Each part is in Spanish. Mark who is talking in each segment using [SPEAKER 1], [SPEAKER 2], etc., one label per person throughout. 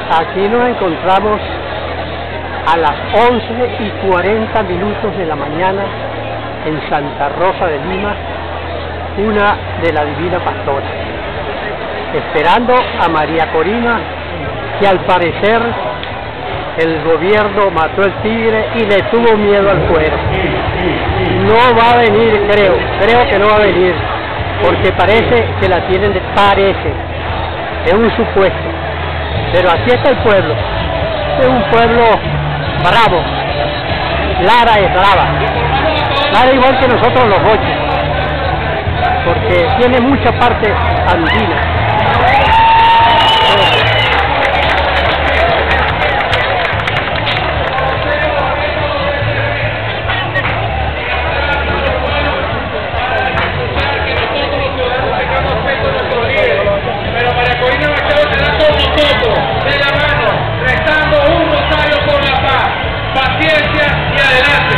[SPEAKER 1] Aquí nos encontramos a las 11:40 de la mañana en Santa Rosa de Lima, cuna de la Divina Pastora, esperando a María Corina, que al parecer el gobierno mató el tigre y le tuvo miedo al cuero. No va a venir, creo que no va a venir, porque parece que la tienen es un supuesto. Pero así está el pueblo, es un pueblo bravo. Lara es brava, Lara igual que nosotros los boches, porque tiene mucha parte andina.
[SPEAKER 2] Pero María Corina Machado será con nosotros, de la mano, rezando un rosario por la paz, paciencia y adelante.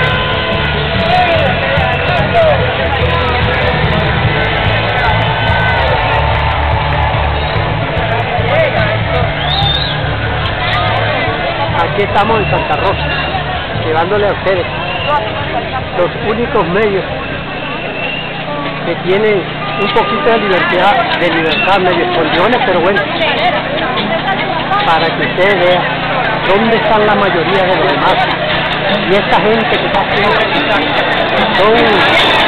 [SPEAKER 1] Aquí estamos en Santa Rosa, llevándole a ustedes los únicos medios que tienen un poquito de libertad, medio escondidones, pero bueno, para que ustedes vean dónde están la mayoría de los demás. Y esta gente que está aquí son